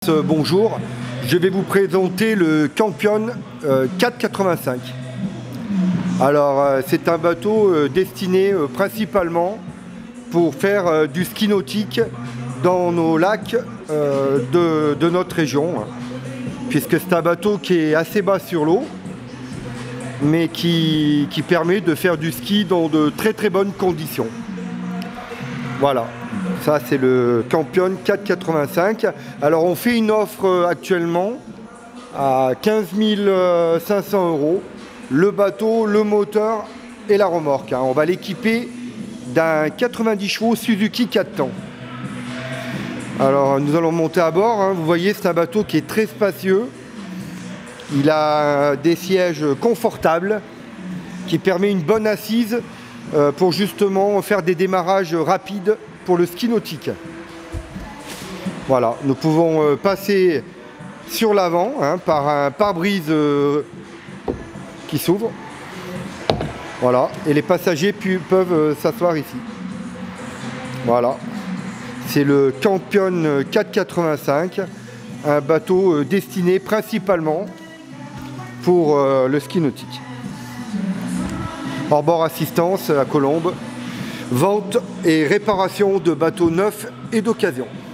Bonjour, je vais vous présenter le Campion 485. Alors c'est un bateau destiné principalement pour faire du ski nautique dans nos lacs de notre région, puisque c'est un bateau qui est assez bas sur l'eau, mais qui permet de faire du ski dans de très bonnes conditions. Voilà, ça c'est le Campion 485. Alors on fait une offre actuellement à 15 500 €, le bateau, le moteur et la remorque. On va l'équiper d'un 90 chevaux Suzuki 4 temps. Alors nous allons monter à bord, vous voyez c'est un bateau qui est très spacieux. Il a des sièges confortables qui permet une bonne assise pour justement faire des démarrages rapides pour le ski nautique. Voilà, nous pouvons passer sur l'avant par un pare-brise qui s'ouvre. Voilà, et les passagers peuvent s'asseoir ici. Voilà, c'est le Campion 485, un bateau destiné principalement pour le ski nautique. Hors-bord assistance à Colombes, vente et réparation de bateaux neufs et d'occasion.